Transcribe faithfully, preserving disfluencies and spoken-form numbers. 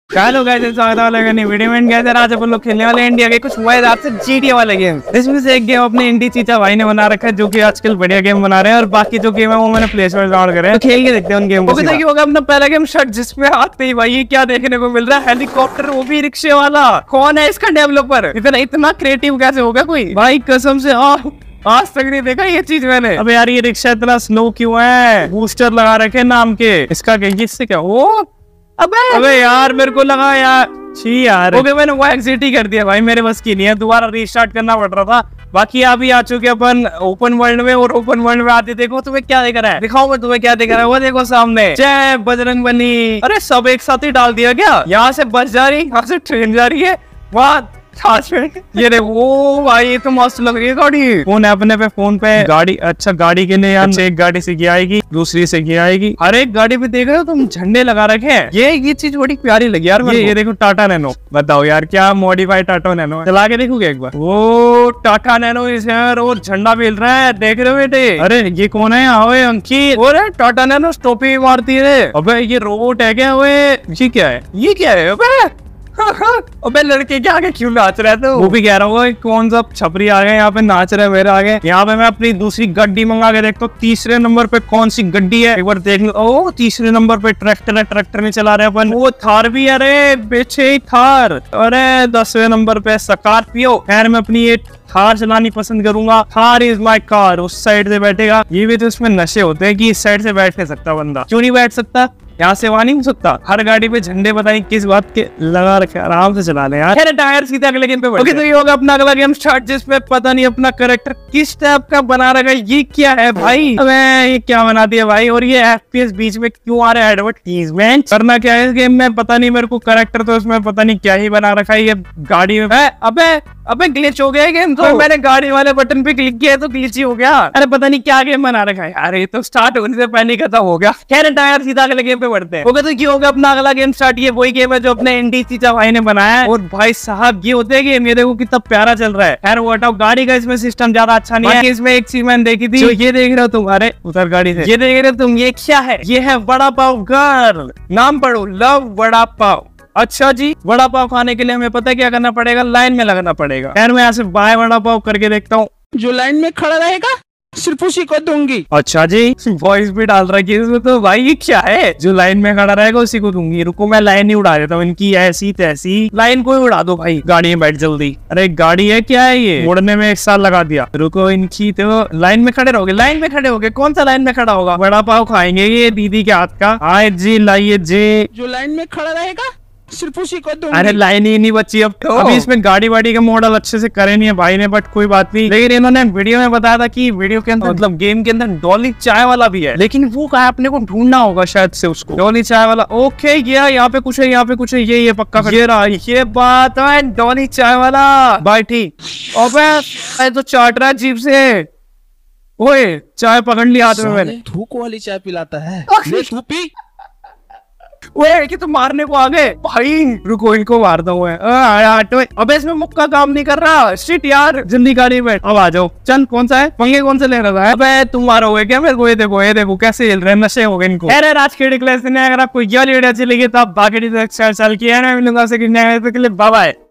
Hello guys, स्वागत है वाला नई वीडियो में। कैसे आज अपन लोग खेलने वाले इंडिया के कुछ मजेदार से जीटीए वाले गेम। इसमें से एक गेम अपने इंडी चीचा भाई ने बना रखा है, जो कि आजकल बढ़िया गेम बना रहे हैं, और बाकी जो गेम है वो मैंने प्ले स्टोर डाउनलोड करे हैं। तो खेल के देखते हैं उन गेम को। देखिए होगा अपना पहला गेम शट, जिसमें आते ही भाई क्या देखने को मिल रहा है, हेलीकॉप्टर, वो भी रिक्शे वाला। कौन है इसका डेवलपर? इतना इतना क्रिएटिव कैसे होगा कोई भाई, कसम से आ, आज तक नहीं देखा ये चीज मैंने। अबे यार ये रिक्शा इतना स्लो क्यों है? बूस्टर लगा रखे नाम के। इसका इससे क्या वो? अबे अबे यार मेरे को लगा यार छी यार। ओके मैंने वो एग्जिट ही कर दिया भाई, मेरे बस की नहीं है, दोबारा रीस्टार्ट करना पड़ रहा था। बाकी अभी आ चुके अपन ओपन वर्ल्ड में, और ओपन वर्ल्ड में आते देखो तुम्हें क्या दिख रहा है, दिखाओ मैं तुम्हें क्या दिख रहा है। वो देखो सामने जय बजरंग बली। अरे सब एक साथ ही डाल दिया क्या? यहाँ से बस जा रही, यहाँ से ट्रेन जा रही है, वहाँ ये देखो। ओ भाई ये तो मस्त लग रही है गाड़ी। फोन है अपने पे, फोन पे गाड़ी। अच्छा गाड़ी के लिए अच्छा, एक गाड़ी से क्या आएगी, दूसरी से क्या आएगी। हर एक गाड़ी पे देख रहे हो तुम झंडे लगा रखे हैं। ये ये चीज बड़ी प्यारी लगी यार। ये ये देखो टाटा नैनो। बताओ यार क्या मॉडिफाइड टाटा नैनो, चला के देखोगे एक बार। वो टाटा नैनो इस यार, और झंडा मिल रहा है, देख रहे हो बेटे। अरे ये कौन है? आओ अंकित। और टाटा नैनो टोपी मारती है। अबे ये रोबोट है क्या? ये क्या है? ये क्या है? अबे अबे लड़के के आगे क्यों नाच रहे थे? वो भी कह रहा हूँ कौन सा छपरी आ गए यहाँ पे नाच रहे मेरे आगे। यहाँ पे मैं अपनी दूसरी गड्डी मंगा के देखता हूँ, तीसरे नंबर पे कौन सी गड्डी है एक बार देख लो। ओ तीसरे नंबर पे ट्रैक्टर है, ट्रैक्टर में चला रहे अपन। वो थार भी, अरे पीछे ही थार। अरे दसवें नंबर पे स्कॉर्पियो। खैर मैं अपनी ये थार चलानी पसंद करूंगा। Thar is my car. उस साइड से बैठेगा। ये भी तो इसमें नशे होते हैं कि इस साइड से बैठ नहीं सकता बंदा। क्यों नहीं बैठ सकता? यहाँ से वहां नहीं हो सकता। हर गाड़ी पे झंडे पता नहीं किस बात के लगा रखे, आराम से चला ले यार। खैर टायर सीधे अगले गेम पे बढ़ते हैं। ओके तो ये होगा अपना अगला गेम स्टार्ट, जिसमें पता नहीं अपना कैरेक्टर किस टाइप का बना रखा है। ये क्या है भाई? अबे ये क्या बना दिया भाई? और ये एफपीएस बीच में क्यों आ रहा है? एडवर्टाइजमेंट करना क्या है इस गेम में पता नहीं मेरे को। कैरेक्टर तो इसमें पता नहीं क्या ही बना रखा है। ये गाड़ी में है। अबे अबे ग्लिच हो गया गेम तो। मैंने गाड़ी वाले बटन पे क्लिक किया तो ग्लिच ही हो गया। अरे पता नहीं क्या गेम बना रखा है। अरे तो स्टार्ट होने से पहले खत्म हो गया। खैर टायर सीधा अगले गेम पे बढ़ते हैं। ओके तो ये होगा अपना अगला गेम स्टार्ट। ये वही गेम है जो अपने इंडी चीचा भाई ने बनाया है। और भाई साहब ये होते हैं गेम, ये देखो कितना प्यारा चल रहा है। खैर वो हटाओ, गाड़ी का इसमें सिस्टम ज्यादा अच्छा नहीं है। इसमें एक चीज मैंने देखी थी, ये देख रहे हो तुम। अरे उधर गाड़ी से ये देख रहे हो तुम, ये क्या है? ये है वड़ा पाव गर्ल। नाम पढ़ो, लव वड़ा पाव। अच्छा जी, वड़ा पाव खाने के लिए हमें पता है क्या करना पड़ेगा, लाइन में लगना पड़ेगा। खैर मैं यहाँ से बाय वड़ा पाव करके देखता हूँ। जो लाइन में खड़ा रहेगा सिर्फ उसी को दूंगी। अच्छा जी, वॉइस भी डाल रखी है इसमें तो। भाई ये क्या है? जो लाइन में खड़ा रहेगा उसी को दूंगी। रुको मैं लाइन ही उड़ा देता हूँ इनकी, ऐसी तैसी लाइन को ही उड़ा दो भाई। गाड़ी में बैठ जल्दी। अरे गाड़ी है क्या है ये? मोड़ने में एक साल लगा दिया। रुको इनकी तो लाइन में खड़े रहोगे, लाइन में खड़े होगे। कौन सा लाइन में खड़ा होगा? वड़ा पाव खाएंगे ये दीदी के हाथ का। आए जी लाइए जी। जो लाइन में खड़ा रहेगा सिर्फ उसी को दूंगी। अरे लाइन ही नहीं बची अब तो। अभी इसमें गाड़ी वाड़ी का मॉडल अच्छे से करे नहीं है भाई ने, बट कोई बात नहीं। लेकिन इन्होंने वीडियो में बताया था कि वीडियो के अंदर मतलब गेम के अंदर डॉली चाय वाला भी है, लेकिन वो कहा अपने को ढूंढना होगा शायद से उसको। डॉली चाय वाला ओके, ये यहाँ पे कुछ है, यहाँ पे कुछ है, ये ये पक्का ये रहा। ये बात है डॉली चाय वाला भाई। ठीक अबे तो चाट रहा है जीप से। ओए चाय पकड़ लिया हाथ में मैंने। थूक वाली चाय पिलाता है, ले तू पी। ओए कि तुम मारने को आ गए भाई। रुको इनको मारता हूँ। अबे इसमें मुक्का काम नहीं कर रहा। शिट यार, जल्दी गाड़ी में अब आ जाओ। चल कौन सा है? पंगे कौन से ले रहा है? अबे तुम मारोगे क्या मेरे को? ये देखो ये देखो कैसे हिल रहे हैं, नशे हो गए इनको। खैर आज के क्लास में अगर आपको यह वीडियो अच्छी लगी तो आप बाकी चल की मिलूंगा। Bye bye.